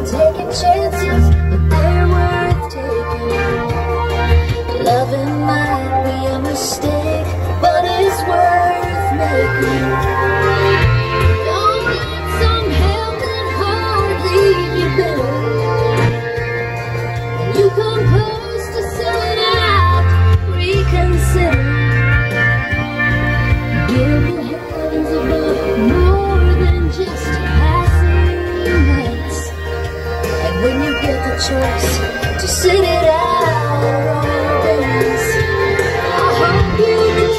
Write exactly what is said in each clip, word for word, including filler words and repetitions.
taking chances, but they're worth taking. Loving might be a mistake, but it's worth making. Don't let some helping heart leave you bitter. When you come close to selling out, reconsider. Give the heavens above more than just passing nights. And when you get the choice to sit it out always, I hope you do.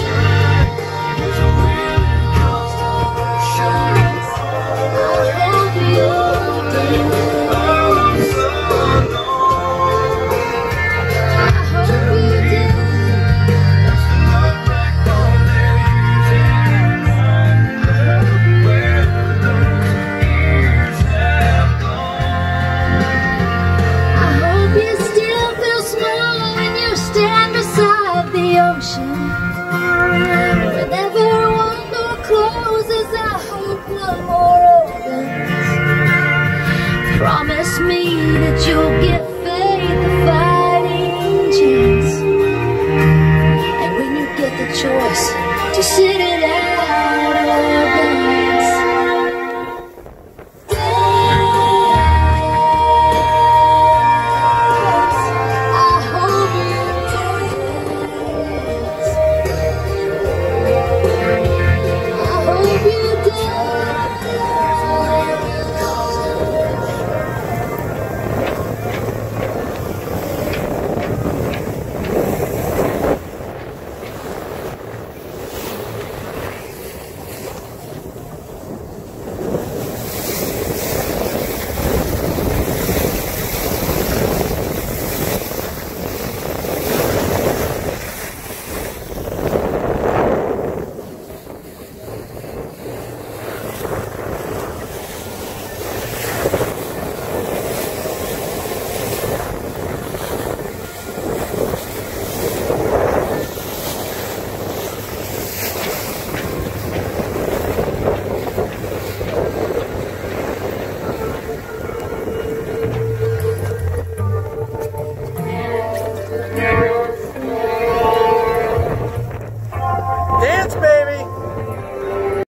Whenever one door closes, I hope one more opens. Promise me that you'll give